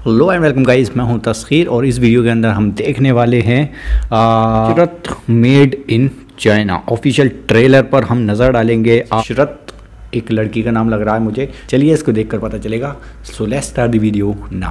Hello and welcome guys, मैं हूं तस्खीर और इस वीडियो के अंदर हम देखने वाले हैं Ishrat made in China. Official trailer पर हम नज़र डालेंगे। इशरत एक लड़की का नाम लग रहा है मुझे, चलिए इसको देखकर पता चलेगा। So let's start the video now.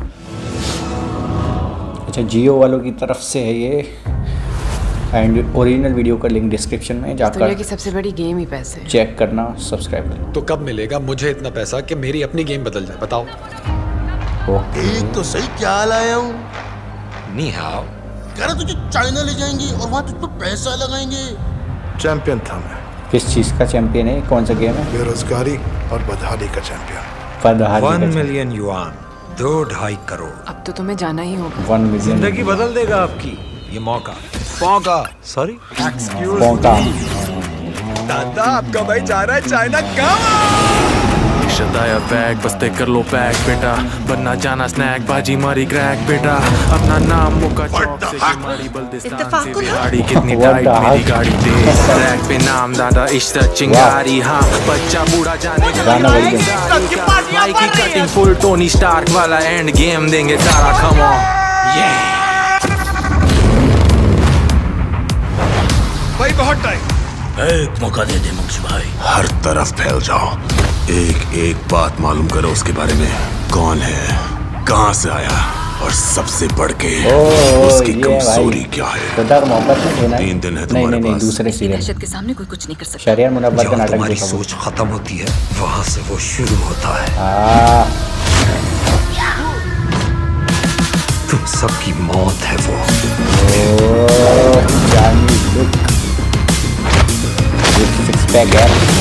अच्छा, जियो वालों की तरफ से है ये, एंड ओरिजिनल वीडियो का लिंक डिस्क्रिप्शन में जाकर दुनिया की सबसे बड़ी गेम ही पैसे है। चेक करना, सब्सक्राइब करना। तो कब मिलेगा मुझे इतना पैसा कि मेरी अपनी गेम बदल जाए, बताओ। एक तो सही क्या लाया हूँ। नी हाउ कह रहा तुझे चाइना ले जाएंगे और वहाँ तुझ पर पैसा लगाएंगे। चैंपियन था मैं। किस चीज़ का चैंपियन है? कौन सा गेम है? बेरोजगारी और बदहाली का चैंपियन। 1 million yuan, 2-2.5 crore. अब तो तुम्हें जाना ही होगा। 1 मिलियन जिंदगी बदल देगा आपकी ये मौका। मौका सॉरी मौका। दादा आपका भाई जा रहा है चाइना। कब शदाया बैग बस्ते कर लो पैक बेटा, बनना जाना स्नैक बाजी मारी क्रैक बेटा, अपना नाम मुका चौक से मारी बल्दिस्तान से बिहाड़ी, कितनी टाइट मेरी गाड़ी तेज ट्रैक पे नाम दादा इश्रत चिंगारी। हाँ बच्चा बूढ़ा जाने भाई की कटिंग फुल टोनी स्टार्क वाला एंड गेम देंगे सारा। कम ऑन भाई बहुत टाइम। एक मौका दे दे मंक्ष भाई। हर तरफ फैल जाओ, एक एक बात मालूम करो उसके बारे में। कौन है, कहाँ से आया और सबसे बढ़ के उसकी कमजोरी क्या है। मोहब्बत में देना 3 दिन है नहीं, तुम्हारे पास। दूसरे सीरियल दहशत के सामने कोई कुछ नहीं कर सकता। शहरियार मुनव्वर का नाटक तुम्हारी देखा सोच खत्म होती है वहाँ से वो शुरू होता है। तुम सबकी मौत है वो। सिक्स पैक है।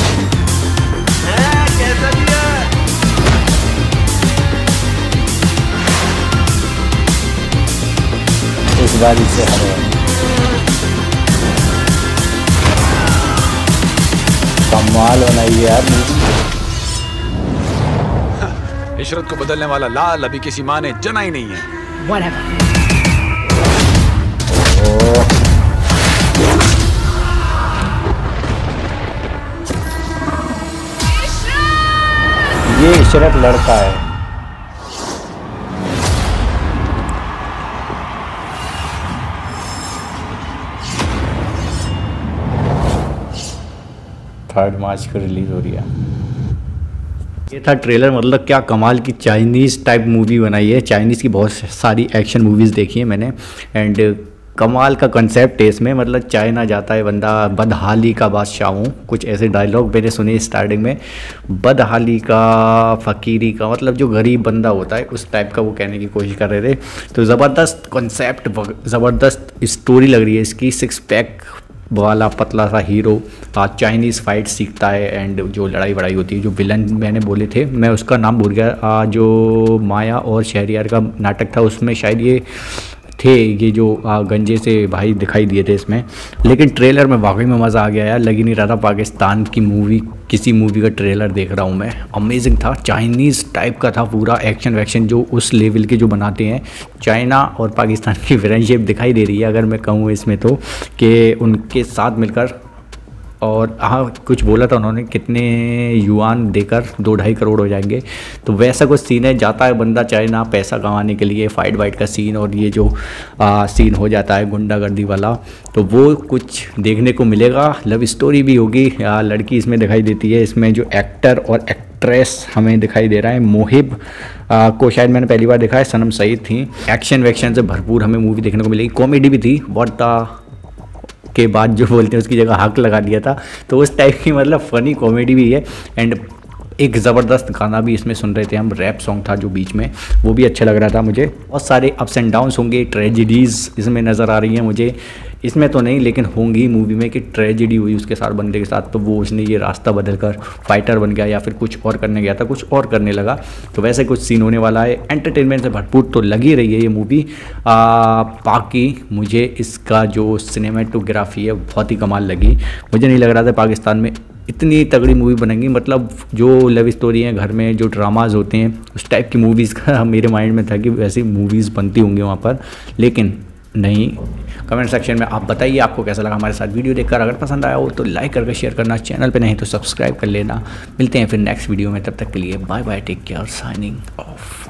इस बार इससे हमें कमाल होना ही यार। इशरत को बदलने वाला लाल अभी किसी माँ ने जना ही नहीं है। ये इशरत लड़का है। थर्ड मार्च को रिलीज हो रही है। ये था ट्रेलर। मतलब क्या कमाल की चाइनीज़ टाइप मूवी बनाई है। चाइनीज़ की बहुत सारी एक्शन मूवीज़ देखी है मैंने, एंड कमाल का कंसेप्ट है इसमें। मतलब चाइना जाता है बंदा, बदहाली का बादशाह हूँ, कुछ ऐसे डायलॉग मैंने सुने स्टार्टिंग में। बदहाली का, फ़कीरी का, मतलब जो गरीब बंदा होता है उस टाइप का वो कहने की कोशिश कर रहे थे। तो ज़बरदस्त कंसेप्ट, ज़बरदस्त स्टोरी लग रही है इसकी। 6 पैक वाला पतला सा हीरो चाइनीज़ फाइट सीखता है, एंड जो लड़ाई वड़ाई होती है, जो विलन मैंने बोले थे, मैं उसका नाम भूल गया। जो माया और शहरियार का नाटक था उसमें शायद ये थे, ये जो गंजे से भाई दिखाई दिए थे इसमें। लेकिन ट्रेलर में वाकई में मज़ा आ गया यार। लग ही नहीं रहा था पाकिस्तान की मूवी, किसी मूवी का ट्रेलर देख रहा हूँ मैं। अमेजिंग था, चाइनीज़ टाइप का था पूरा। एक्शन वैक्शन जो उस लेवल के जो बनाते हैं। चाइना और पाकिस्तान की फ्रेंडशिप दिखाई दे रही है अगर मैं कहूँ इसमें, तो कि उनके साथ मिलकर। और हाँ, कुछ बोला था उन्होंने कितने युआन देकर 2-2.5 करोड़ हो जाएंगे। तो वैसा कुछ सीन है। जाता है बंदा चाइना पैसा कमाने के लिए, फाइट वाइट का सीन, और ये जो सीन हो जाता है गुंडागर्दी वाला, तो वो कुछ देखने को मिलेगा। लव स्टोरी भी होगी। लड़की इसमें दिखाई देती है। इसमें जो एक्टर और एक्ट्रेस हमें दिखाई दे रहा है, मोहिब को शायद मैंने पहली बार देखा है, सनम सईद थी। एक्शन वैक्शन से भरपूर हमें मूवी देखने को मिलेगी। कॉमेडी भी थी, व्हाट के बाद जो बोलते हैं उसकी जगह हक लगा दिया था, तो उस टाइप की मतलब फ़नी कॉमेडी भी है। एंड एक ज़बरदस्त गाना भी इसमें सुन रहे थे हम, रैप सॉन्ग था जो बीच में, वो भी अच्छा लग रहा था मुझे। बहुत सारे अप्स एंड डाउन्स होंगे, ट्रेजिडीज़ इसमें नज़र आ रही हैं मुझे। इसमें तो नहीं लेकिन होंगी मूवी में, कि ट्रेजिडी हुई उसके साथ बंदे के साथ, तो वो उसने ये रास्ता बदल कर फाइटर बन गया, या फिर कुछ और करने गया था, कुछ और करने लगा। तो वैसे कुछ सीन होने वाला है। एंटरटेनमेंट से भरपूर तो लगी रही है ये मूवी। बाकी मुझे इसका जो सिनेमेटोग्राफी है बहुत ही कमाल लगी। मुझे नहीं लग रहा था पाकिस्तान में इतनी तगड़ी मूवी बनेंगी। मतलब जो लव स्टोरी है घर में, जो ड्रामाज होते हैं, उस टाइप की मूवीज़ का मेरे माइंड में था कि वैसी मूवीज़ बनती होंगी वहाँ पर, लेकिन नहीं। कमेंट सेक्शन में आप बताइए आपको कैसा लगा हमारे साथ वीडियो देखकर। अगर पसंद आया हो तो लाइक करके शेयर करना, चैनल पे नहीं तो सब्सक्राइब कर लेना। मिलते हैं फिर नेक्स्ट वीडियो में, तब तक के लिए bye bye, take care, signing of.